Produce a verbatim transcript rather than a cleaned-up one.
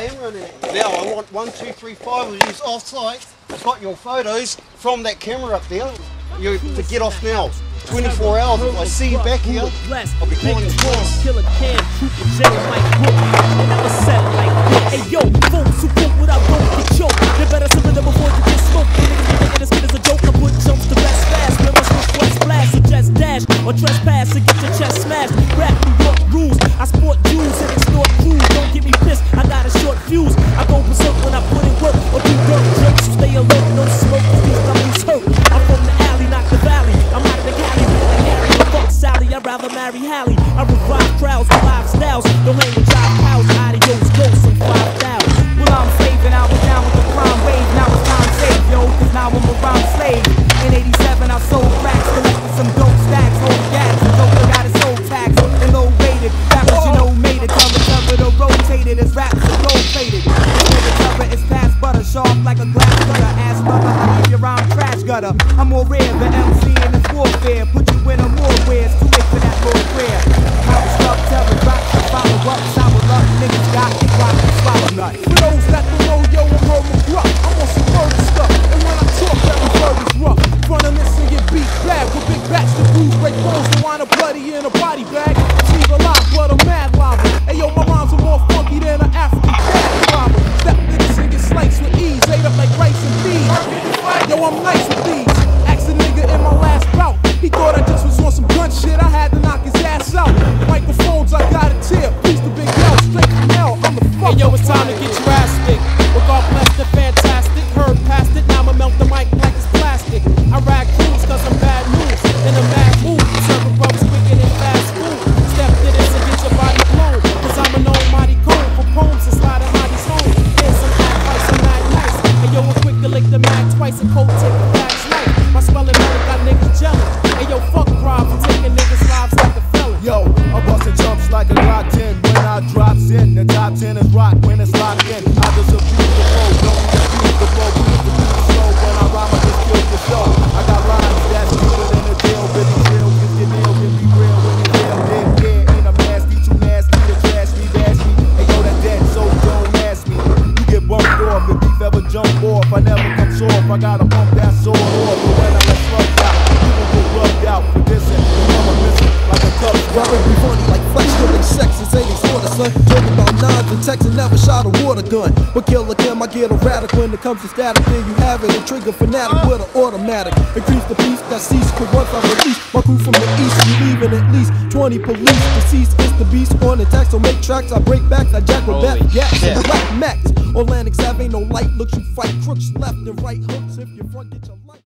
camera in it. Now I want one, two, three, five of these off-site. I've got your photos from that camera up there. You to get off now. twenty-four hours. If I see you back here, I'll be calling you twice. Killer can, trooper, jelly like Brooklyn. And never said it like this. Hey yo, folks who quote without going to choke. You better surrender before you get smoked. Niggas be thinking this kid is a joke. I put jumps to rest fast. Never switch west blast or just dash or trespass and get your chest smashed. Rap New York rules. I sport Jews and extort crews. Don't get me pissed. I got a short fuse. I go berserk when I put in work or do dirt jokes. So stay alert, no smoke. These numbers hurt. I'm from the alley, not the valley. I'm out of the Cali. Fuck Sally, I'd rather marry Hallie. I revive crowds with live styles. Don't hang with job cows, adios, ghosts, and five thousand. Well, I'm saving, I was down with the crime wave. Now it's time to save, yo, cause now I'm a rhyme slave. In eighty-seven, I sold cracks, collected some dope stacks, old gas, and dope got his soul tax. And low rated, rappers, you know, made it. Cover, cover, the rotated, as raps are gold plated. The cover is past butter, sharp like a glass gutter. Ass mother, I give your rhyme trash gutter. I'm more rare than M C in this warfare. Put you in a more wares, too late for that Lord prayer. How the stuff, terror, drop, follow up, sour luck, niggas got it, rock, and swallow nut. For those that don't know, yo, I'm Rory Gruff. I'm on some murder stuff, and when I talk, every word is rough. Front of this and get beat bad with big bats to bruise, break bones, and wind up bloody in a body bag. She's alive, but I'm mad lava. Hey yo, my rhymes are more funky than an African cat robber. Step niggas and get sliced with ease, ate up like rice and beans. Yo, I'm nice with these. Ask a nigga in my last bout. He thought I just was on some gun shit, I had to knock his ass out. Microphones, I got a tip. Piece the big L, straight from hell, I'm the fuck. Hey yo, it's time to get your ass stick. With all blessed and fantastic. Heard past it, now I'ma melt the mic like it's plastic. I ride crews cause I'm bad news. In a mad mood, serving brothers quicker than fast food. Step to this and get your body blown. Cause I'm an almighty cone for poems and sliding hotties home. Here's some advice, I'm not nice. Hey yo, I'm quick to lick the mag twice and cold take the facts light. My spelling method got niggas jealous. Hey yo, fuck crime for taking niggas' lives like a felon. Yo, I'm busting jumps like a Glock ten when I drops in. The top ten is rock when it's locked in. I just abuse the flow, don't abuse the flow. Use the beat slow when I rhyme, I just kill the show. I got lines that's deeper than the deal. Really real, get your deal, get me real when you deal. Dead, dead, and I'm nasty, too nasty to trash me, dash me. Hey yo, that dead, so don't ask me. You get bumped off, if beef ever jump off, I never come soft. I gotta bump that sword off, but when I let slugged out, you will get rubbed out for dissing. I'm a missing like a tough. Rappers be funny like flex, killing sex and say they sorta son. Talking about nines and texts and never shot a water gun. But kill a Kim, I get erratic when it comes to static. There you have it, a trigger fanatic with an automatic. Increase the peace that cease, cause once I release my crew from the east, we leaving at least twenty police. Deceased is the beast on attack, so make tracks. I break backs, I jack with back gaps and black max. On Atlantic Ave ain't no light looks, you fight crooks left and right hooks if you front get your light.